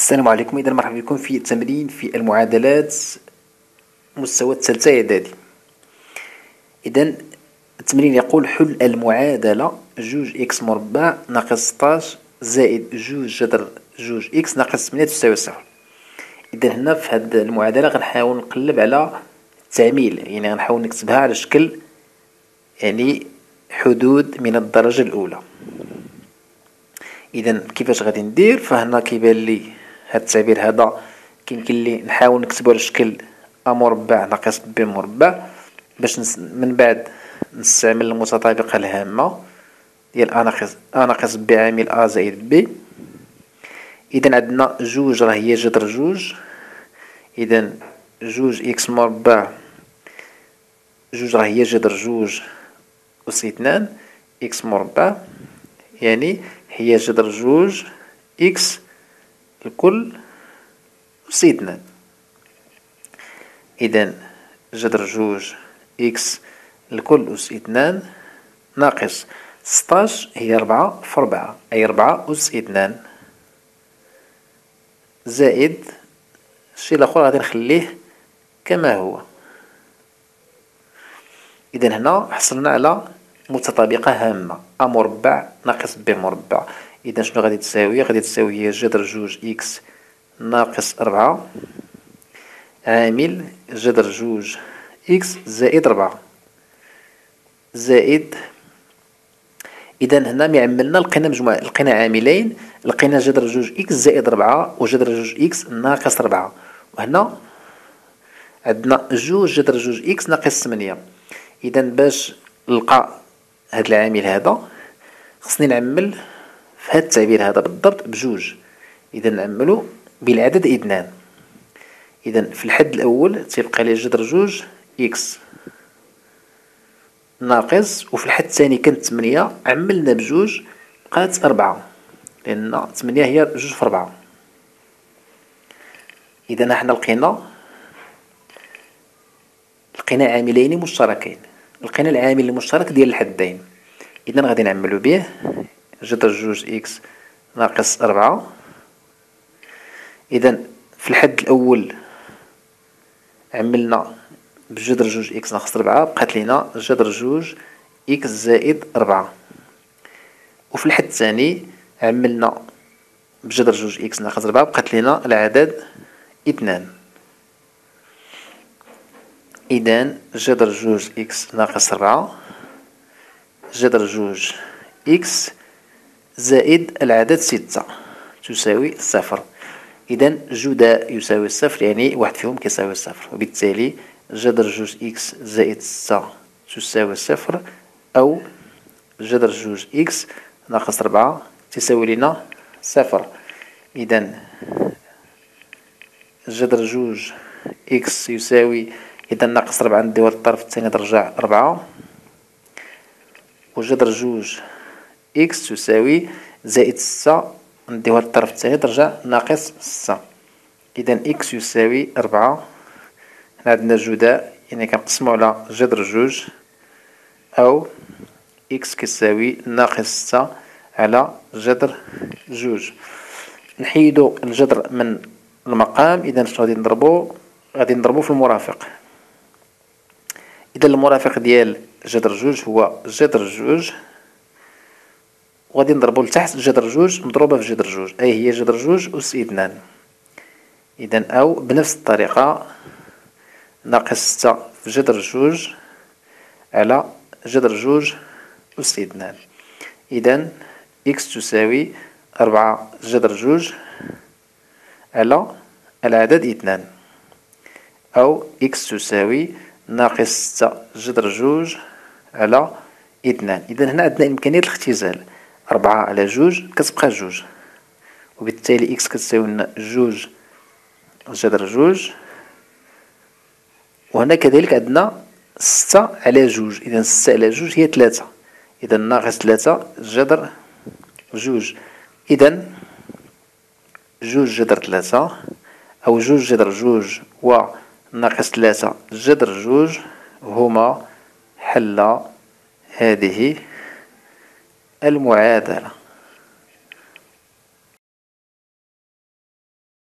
السلام عليكم. إذا مرحبا بكم في تمرين في المعادلات مستوى الثالثة إعدادي. إذا التمرين يقول حل المعادلة جوج إكس مربع ناقص 16 زائد جوج جذر جوج إكس ناقص 8 تساوي صفر. إذا هنا في هاد المعادلة غنحاول نقلب على التعميل، يعني غنحاول نكتبها على شكل حدود من الدرجة الأولى. إذا كيفاش غادي ندير؟ فهنا كيبان لي هاد التعبير هذا كيمكن لي نحاول نكتبو على شكل أ مربع ناقص ب مربع باش من بعد نستعمل المتطابقة الهامة ديال أ ناقص ب عامل أ زائد ب. إذا عندنا جوج راه هي جذر جوج، إذا جوج إكس مربع جوج راه هي جذر جوج أس اثنان إكس مربع، يعني هي جذر جوج إكس الكل أس اثنان. إذا جذر جوج إكس الكل أس اثنان ناقص 16 هي 4 في 4 أي 4 أس اثنان زائد الشيء الآخر غادي نخليه كما هو. إذا هنا حصلنا على متطابقة هامة أ مربع ناقص ب مربع. إذا شنو غادي تساوي؟ غادي تساوي هي جذر جوج إكس ناقص 4 عامل جذر جوج إكس زائد 4 زائد. إذا هنا يعملنا لقينا عاملين، لقينا جذر جوج إكس زائد 4 وجذر جوج إكس ناقص 4، وهنا عندنا جوج جذر جوج إكس ناقص 8. إذا باش نلقى هاد العامل هذا خصني نعمل في هاد التعبير هذا بالضبط بجوج. إذا نعملو بالعدد اثنان. إذا في الحد الأول تيبقى لي جذر جوج إكس ناقص، وفي الحد الثاني كانت 8 عملنا بجوج بقات 4، لأن 8 هي جوج في 4. إذا حنا لقينا عاملين مشتركين، لقينا العامل المشترك ديال الحدين. إذا غادي نعملو به جذر جوج إكس ناقص 4. إذا في الحد الأول عملنا بجذر جوج إكس ناقص 4 بقات لينا جذر جوج إكس زائد 4، وفي الحد الثاني عملنا بجذر جوج إكس ناقص 4 بقات لينا العدد 2. إذا جذر جوج إكس ناقص 4 جذر جوج إكس زائد العدد 6 تساوي صفر. إذا جداء يساوي صفر، يعني واحد فيهم كيساوي صفر، وبالتالي جذر جوج إكس زائد 6 تساوي صفر، أو جذر جوج إكس ناقص 4 تساوي لنا صفر. إذا جذر جوج إكس يساوي، إذا ناقص 4 نديوها للطرف الثاني ترجع 4، وجذر جوج إكس تساوي زائد 6 نديوها للطرف الثاني ترجع ناقص 6. إذا إكس يساوي 4. هنا عندنا جداء، يعني كنقسمو على جذر جوج، أو إكس كيساوي ناقص 6 على جذر جوج. نحيدو الجذر من المقام. إذا شنو غادي نضربو؟ غادي نضربو في المرافق. إذا المرافق ديال جذر جوج هو جذر جوج، وغادي نضربو لتحت جذر جوج مضروبة في جذر جوج أي هي جذر جوج أس اثنان. إذا أو بنفس الطريقة ناقص 6 في جذر جوج على جذر جوج أس اثنان. إذا إكس تساوي 4 جذر جوج على العدد 2، أو إكس تساوي ناقص 6 جذر جوج على 2. إذا هنا عندنا إمكانية الاختزال، 4 على جوج كتبقى جوج، وبالتالي إكس كتساوي لنا جوج جذر جوج، وهنا كذلك عندنا 6 على جوج. إذا 6 على جوج هي 3، إذا ناقص 3 جذر جوج. إذا جوج جذر 3 أو جوج جذر جوج وناقص 3 جذر جوج هما حل هذه المعادلة.